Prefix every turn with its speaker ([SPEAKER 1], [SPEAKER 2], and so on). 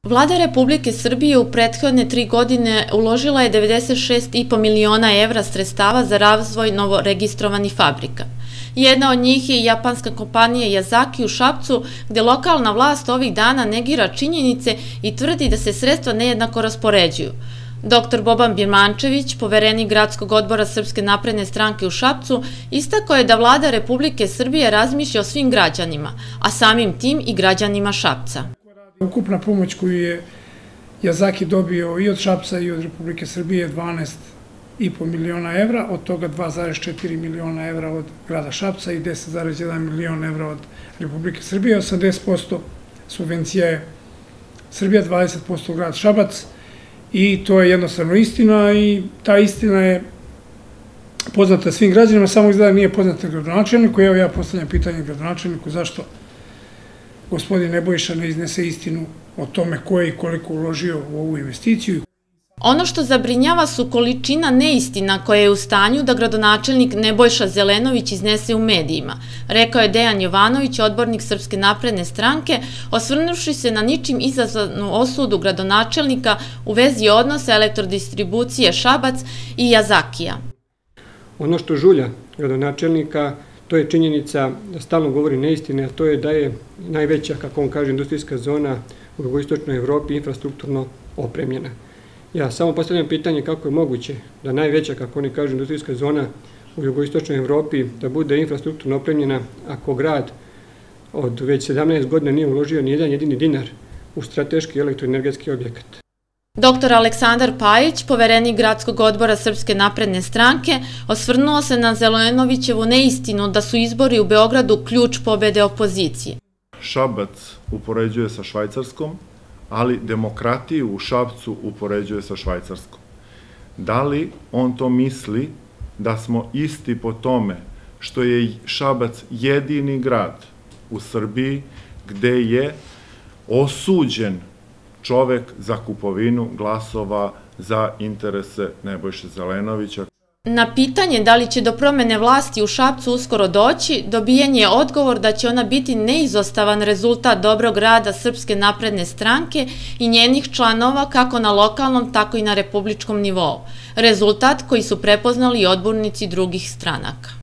[SPEAKER 1] Vlada Republike Srbije u prethodne 3 godine uložila je 96,5 miliona evra sredstava za razvoj novoregistrovanih fabrika. Jedna od njih je japanska kompanija Yazaki u Šapcu, gde lokalna vlast ovih dana negira činjenice i tvrdi da se sredstva nejednako raspoređuju. Dr. Boban Birmančević, poverenik Gradskog odbora Srpske napredne stranke u Šapcu, istakao je da Vlada Republike Srbije razmišlja o svim građanima, a samim tim i građanima Šapca.
[SPEAKER 2] Ukupna pomoć koju je Yazaki dobio i od Šapca i od Republike Srbije je 12,5 miliona evra, od toga 2,4 miliona evra od grada Šapca i 10,1 milion evra od Republike Srbije. 80% subvencija je Srbija, 20% grad Šabac i to je jednostavno istina i ta istina je poznata svim građanima, samo izgleda nije poznata gradonačelniku. Evo ja postavljam pitanje gradonačelniku zašto gospodin Nebojša ne iznese istinu o tome ko je i koliko uložio u ovu investiciju.
[SPEAKER 1] Ono što zabrinjava su količina neistina koja je u stanju da gradonačelnik Nebojša Zelenović iznese u medijima, rekao je Dejan Jovanović, odbornik Srpske napredne stranke, osvrnuvši se na ničim izazvanu osudu gradonačelnika u vezi odnosa Elektrodistribucije Šabac i Yazakija.
[SPEAKER 3] Ono što žulja gradonačelnika, to je činjenica da stalno govori neistine, a to je da je najveća, kako on kaže, industrijska zona u jugoistočnoj Evropi infrastrukturno opremljena. Ja samo postavljam pitanje kako je moguće da najveća, kako oni kažu, industrijska zona u jugoistočnoj Evropi da bude infrastrukturno opremljena ako grad od već 17 godina nije uložio ni jedan jedini dinar u strateški elektroenergetski objekat.
[SPEAKER 1] Dr. Aleksandar Pajić, poverenik Gradskog odbora Srpske napredne stranke, osvrnuo se na Zelenovićevu neistinu da su izbori u Beogradu ključ pobede opozicije.
[SPEAKER 4] Šabac upoređuje sa Švajcarskom, ali demokratiju u Šapcu upoređuje sa Švajcarskom. Da li on to misli da smo isti po tome što je Šabac jedini grad u Srbiji gde je osuđen čovek za kupovinu glasova za interese Nebojše Zelenovića?
[SPEAKER 1] Na pitanje da li će do promene vlasti u Šapcu uskoro doći, dobijen je odgovor da će ona biti neizostavan rezultat dobrog rada Srpske napredne stranke i njenih članova kako na lokalnom, tako i na republičkom nivou. Rezultat koji su prepoznali i odbornici drugih stranaka.